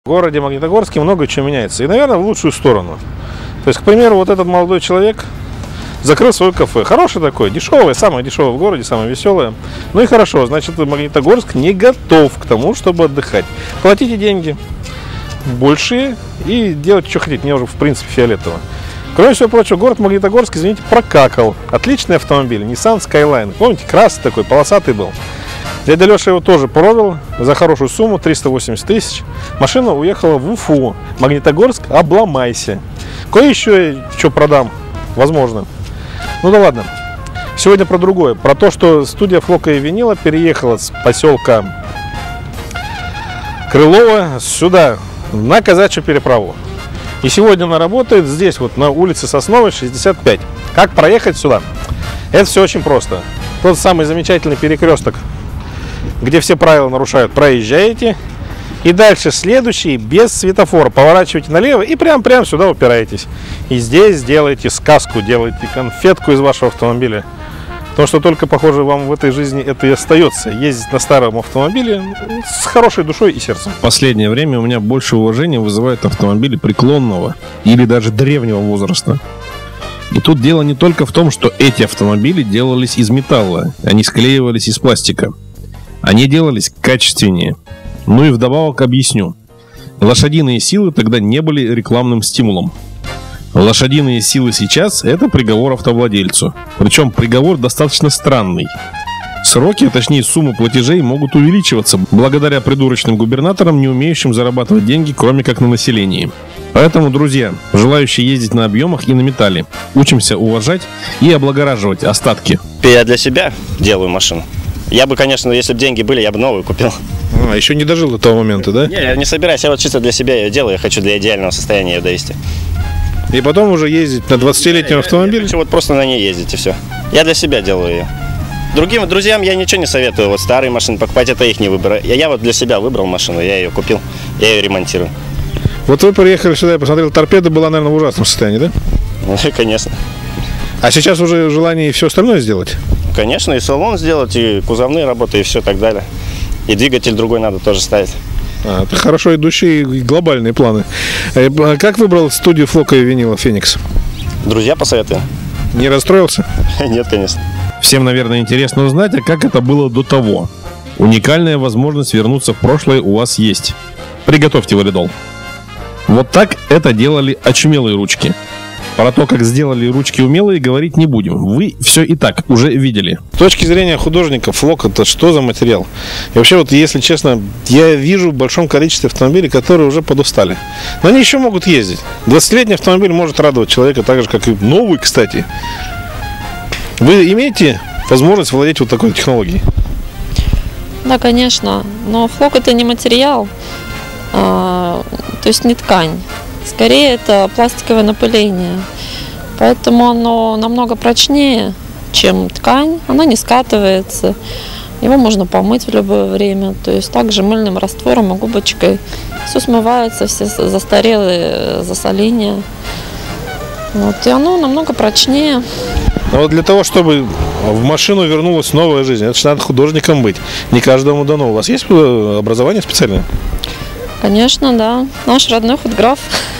В городе Магнитогорске много чего меняется. И, наверное, в лучшую сторону. То есть, к примеру, вот этот молодой человек закрыл свое кафе. Хороший такой, дешевый, самое дешевое в городе, самое веселое. Ну и хорошо, значит, Магнитогорск не готов к тому, чтобы отдыхать. Платите деньги большие и делайте, что хотите. Мне уже, в принципе, фиолетово. Кроме всего прочего, город Магнитогорск, извините, прокакал. Отличный автомобиль, Nissan Skyline. Помните, красный такой, полосатый был. Дядя Леша его тоже продал за хорошую сумму, 380 тысяч. Машина уехала в Уфу. Магнитогорск, обломайся. Кое еще что продам, возможно. Ну да ладно. Сегодня про другое. Про то, что студия Флока и Винила переехала с поселка Крылова сюда, на Казачью переправу. И сегодня она работает здесь, вот на улице Сосновой, 65. Как проехать сюда? Это все очень просто. Тот самый замечательный перекресток, где все правила нарушают, проезжаете. И дальше следующий, без светофора, поворачиваете налево и прям сюда упираетесь. И здесь делаете сказку, делаете конфетку из вашего автомобиля. Потому что только, похоже, вам в этой жизни это и остается. Ездить на старом автомобиле с хорошей душой и сердцем. В последнее время у меня больше уважения вызывают автомобили преклонного или даже древнего возраста. И тут дело не только в том, что эти автомобили делались из металла, они склеивались из пластика. Они делались качественнее. Ну и вдобавок объясню. Лошадиные силы тогда не были рекламным стимулом. Лошадиные силы сейчас – это приговор автовладельцу. Причем приговор достаточно странный. Сроки, а точнее суммы платежей могут увеличиваться благодаря придурочным губернаторам, не умеющим зарабатывать деньги, кроме как на населении. Поэтому, друзья, желающие ездить на объемах и на металле, учимся уважать и облагораживать остатки. Я для себя делаю машину. Я бы, конечно, если бы деньги были, я бы новую купил. А, еще не дожил до того момента, да? Не, я не собираюсь, я вот чисто для себя ее делаю, я хочу для идеального состояния ее довести. И потом уже ездить на 20-летнем автомобиле? Я хочу вот просто на ней ездить и все. Я для себя делаю ее. Другим друзьям я ничего не советую, вот старые машины покупать, это их не выбор. Я вот для себя выбрал машину, я ее купил, я ее ремонтирую. Вот вы приехали сюда, я посмотрел, торпеда была, наверное, в ужасном состоянии, да? Ну, конечно. А сейчас уже желание и все остальное сделать? Конечно, и салон сделать, и кузовные работы, и все так далее. И двигатель другой надо тоже ставить. Это хорошо идущие и глобальные планы. Как выбрал студию Флока и Винила Феникс? Друзья посоветовали. Не расстроился? Нет, конечно. Всем, наверное, интересно узнать, а как это было до того. Уникальная возможность вернуться в прошлое у вас есть. Приготовьте валидол. Вот так это делали очумелые ручки. Про то, как сделали ручки умелые, говорить не будем. Вы все и так уже видели. С точки зрения художника, Флок — это что за материал? И вообще, вот, если честно, я вижу в большом количестве автомобилей, которые уже подустали. Но они еще могут ездить. 20-летний автомобиль может радовать человека так же, как и новый, кстати. Вы имеете возможность владеть вот такой технологией? Да, конечно. Но Флок — это не материал, то есть не ткань. Скорее, это пластиковое напыление. Поэтому оно намного прочнее, чем ткань. Оно не скатывается. Его можно помыть в любое время. То есть также мыльным раствором и губочкой. Все смывается, все застарелые засоления. Вот. И оно намного прочнее. Но вот для того, чтобы в машину вернулась новая жизнь, это же надо художником быть. Не каждому дано. У вас есть образование специальное? Конечно, да. Наш родной худграф.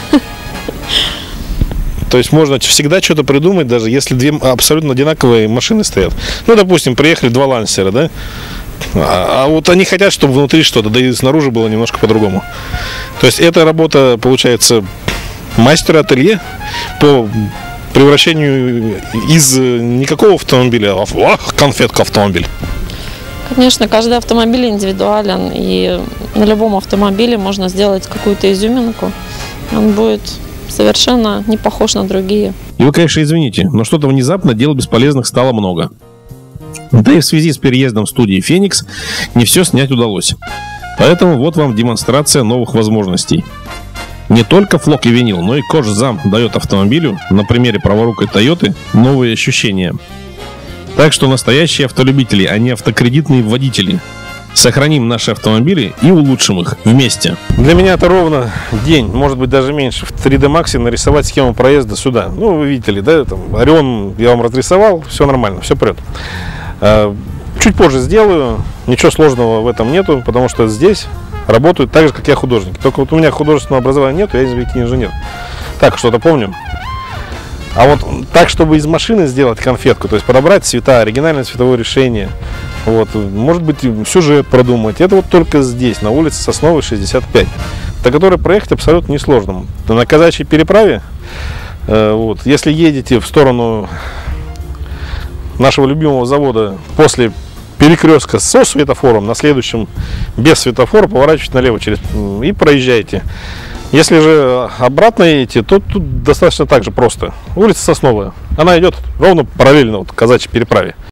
То есть можно всегда что-то придумать, даже если две абсолютно одинаковые машины стоят. Ну, допустим, приехали два лансера, да? А вот они хотят, чтобы внутри что-то, да и снаружи было немножко по-другому. То есть эта работа, получается, мастера ателье по превращению из никакого автомобиля, а конфетка автомобиль. Конечно, каждый автомобиль индивидуален, и на любом автомобиле можно сделать какую-то изюминку. Он будет совершенно не похож на другие. И вы, конечно, извините, но что-то внезапно дел бесполезных стало много. Да и в связи с переездом студии «Феникс» не все снять удалось. Поэтому вот вам демонстрация новых возможностей. Не только Флок и Винил, но и Кожзам дает автомобилю, на примере праворукой Тойоты, новые ощущения. Так что настоящие автолюбители, а не автокредитные водители. Сохраним наши автомобили и улучшим их вместе. Для меня это ровно день, может быть даже меньше. В 3D Max нарисовать схему проезда сюда. Ну, вы видели, да, там Орион я вам разрисовал, все нормально, все прет. Чуть позже сделаю, ничего сложного в этом нету, потому что здесь работают так же, как я, художники. Только вот у меня художественного образования нет, я великий инженер. Так, что-то помню. А вот так, чтобы из машины сделать конфетку, то есть подобрать цвета, оригинальное цветовое решение, вот, может быть, сюжет продумать, это вот только здесь, на улице Сосновой, 65, до которой проехать абсолютно несложно. На Казачьей переправе, вот, если едете в сторону нашего любимого завода после перекрестка со светофором, на следующем без светофора поворачиваете налево и проезжаете. Если же обратно едете, то тут достаточно так же просто. Улица Сосновая. Она идет ровно параллельно вот Казачьей переправе.